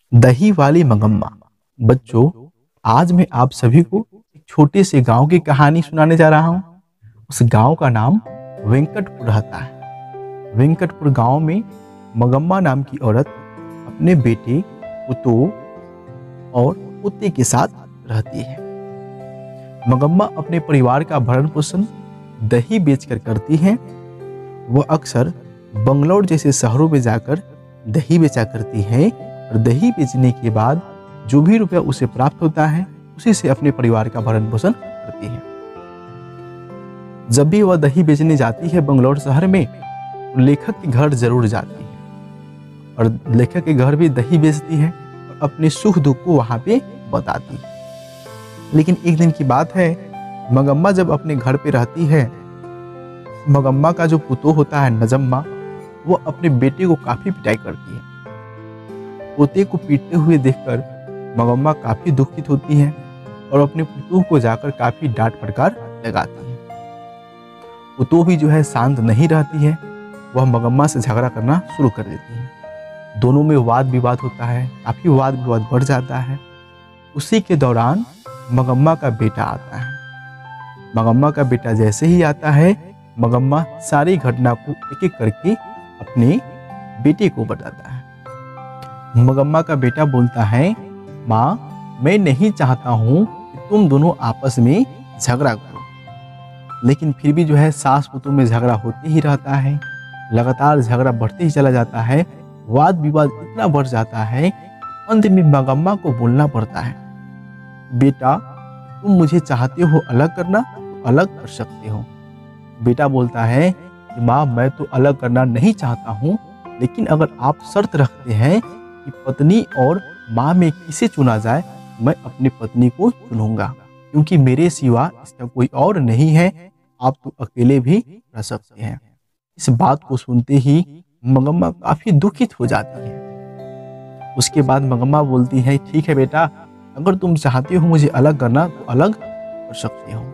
दही वाली मगम्मा। बच्चों, आज मैं आप सभी को एक छोटे से गांव की कहानी सुनाने जा रहा हूं। उस गांव का नाम वेंकटपुर रहता है। वेंकटपुर गांव में मगम्मा नाम की औरत अपने बेटे, पुतों और पोते के साथ रहती है। मगम्मा अपने परिवार का भरण पोषण दही बेचकर करती है। वह अक्सर बंगलौर जैसे शहरों में जाकर दही बेचा करती है और दही बेचने के बाद जो भी रुपया उसे प्राप्त होता है उसी से अपने परिवार का भरण पोषण करती है। जब भी वह दही बेचने जाती है बंगलौर शहर में, तो लेखक के घर जरूर जाती है और लेखक के घर भी दही बेचती है और अपने सुख दुख को वहां पे बताती है। लेकिन एक दिन की बात है, मगम्मा जब अपने घर पे रहती है, मगम्मा का जो पुतों होता है नजम्मा, वो अपने बेटे को काफी पिटाई करती है। पोते को पीटते हुए देखकर मगम्मा काफी दुखित होती है और अपने पुतों को जाकर काफी डांट फटकार लगाती है। पुतों भी जो है शांत नहीं रहती है, वह मगम्मा से झगड़ा करना शुरू कर देती है। दोनों में वाद विवाद होता है, काफी वाद विवाद बढ़ जाता है। उसी के दौरान मगम्मा का बेटा आता है। मगम्मा का बेटा जैसे ही आता है, मगम्मा सारी घटना को एक एक करके अपने बेटे को बताता है। मगम्मा का बेटा बोलता है, माँ, मैं नहीं चाहता हूँ कि तुम दोनों आपस में झगड़ा करो, लेकिन फिर भी जो है सास पुतों में झगड़ा होते ही रहता है। लगातार झगड़ा बढ़ते ही चला जाता है। वाद विवाद इतना बढ़ जाता है, अंत में मगम्मा को बोलना पड़ता है, बेटा, तुम मुझे चाहते हो अलग करना तो अलग कर सकते हो। बेटा बोलता है कि माँ, मैं तो अलग करना नहीं चाहता हूँ, लेकिन अगर आप शर्त रखते हैं कि पत्नी और माँ में किसे चुना जाए, मैं अपनी पत्नी को चुनूंगा, क्योंकि मेरे सिवा इसका कोई और नहीं है। आप तो अकेले भी रह सकते हैं। इस बात को सुनते ही मगम्मा काफी दुखित हो जाती है। उसके बाद मगम्मा बोलती है, ठीक है बेटा, अगर तुम चाहते हो मुझे अलग करना तो अलग कर सकते हो।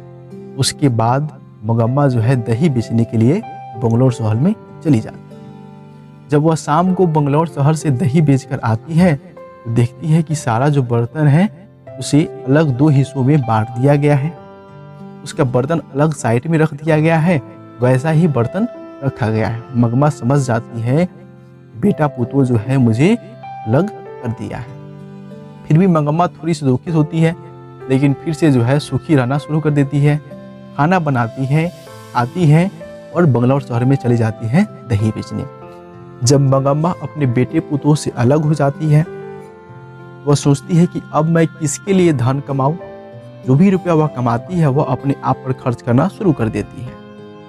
उसके बाद मगम्मा जो है दही बेचने के लिए बंगलौर शहर में चली जाती है। जब वह शाम को बंगलौर शहर से दही बेचकर आती है, तो देखती है कि सारा जो बर्तन है उसे अलग दो हिस्सों में बांट दिया गया है। उसका बर्तन अलग साइड में रख दिया गया है, वैसा ही बर्तन रखा गया है। मगम्मा समझ जाती है, बेटा पुतों जो है मुझे अलग कर दिया है। फिर भी मगम्मा थोड़ी सी दुखित होती है, लेकिन फिर से जो है सुखी रहना शुरू कर देती है। खाना बनाती है, आती है और बंगलौर शहर में चली जाती है दही बेचने। जब मगम्मा अपने बेटे पुतों से अलग हो जाती है, वह सोचती है कि अब मैं किसके लिए धन कमाऊं। जो भी रुपया वह कमाती है वह अपने आप पर खर्च करना शुरू कर देती है।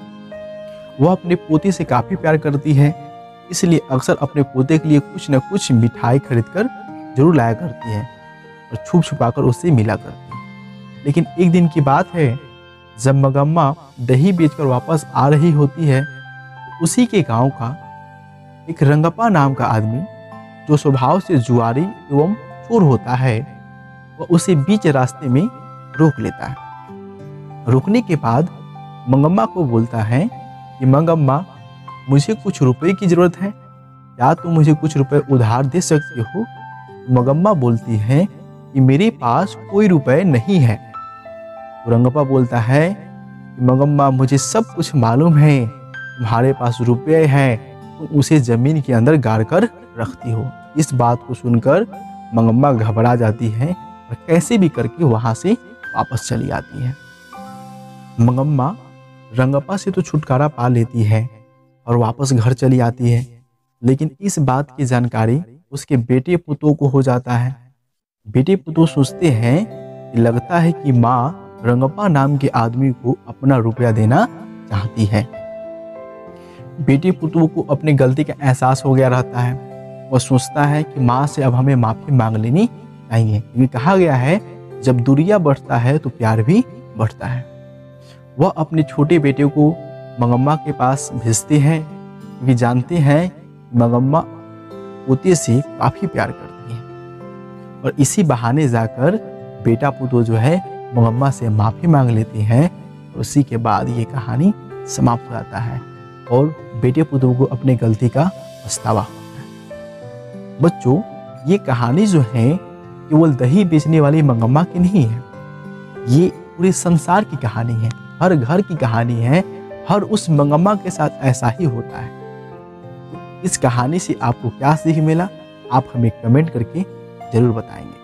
वह अपने पोते से काफी प्यार करती है, इसलिए अक्सर अपने पोते के लिए कुछ न कुछ मिठाई खरीदकर जरूर लाया करती है और छुप छुपाकर उससे मिला करती है। लेकिन एक दिन की बात है, जब मगम्मा दही बेचकर वापस आ रही होती है, तो उसी के गांव का एक रंगप्पा नाम का आदमी, जो स्वभाव से जुआरी एवं चोर होता है, वह उसे बीच रास्ते में रोक लेता है। रोकने के बाद मगम्मा को बोलता है कि मगम्मा, मुझे कुछ रुपए की जरूरत है, क्या तुम मुझे कुछ रुपए उधार दे सकते हो? मगम्मा बोलती है कि मेरे पास कोई रुपए नहीं है। तो रंगप्पा बोलता है कि मगम्मा, मुझे सब कुछ मालूम है, तुम्हारे पास रुपए हैं, तुम उसे जमीन के अंदर गाड़ कर रखती हो। इस बात को सुनकर मगम्मा घबरा जाती है और कैसे भी करके वहां से वापस चली आती है। मगम्मा रंगप्पा से तो छुटकारा पा लेती है और वापस घर चली आती है, लेकिन इस बात की जानकारी उसके बेटे पुतों को हो जाता है। बेटे पुतों सोचते हैं कि लगता है कि माँ रंगप्पा नाम के आदमी को अपना रुपया देना चाहती है। बेटे पुतों को अपनी गलती का एहसास हो गया रहता है। वह सोचता है कि माँ से अब हमें माफी मांग लेनी चाहिए, क्योंकि कहा गया है जब दूरियां बढ़ता है तो प्यार भी बढ़ता है। वह अपने छोटे बेटे को मगम्मा के पास भेजते हैं, क्योंकि जानते हैं मगम्मा पोते से काफी प्यार करती है। और इसी बहाने जाकर बेटा पुतों जो है मगम्मा से माफी मांग लेते हैं और उसी के बाद ये कहानी समाप्त हो जाता है और बेटे पुतों को अपने गलती का पछतावा होता है। बच्चों, ये कहानी जो है केवल दही बेचने वाली मंगम्मा की नहीं है, ये पूरे संसार की कहानी है, हर घर की कहानी है, हर उस मंगम्मा के साथ ऐसा ही होता है। इस कहानी से आपको क्या सीख मिला, आप हमें कमेंट करके जरूर बताएंगे।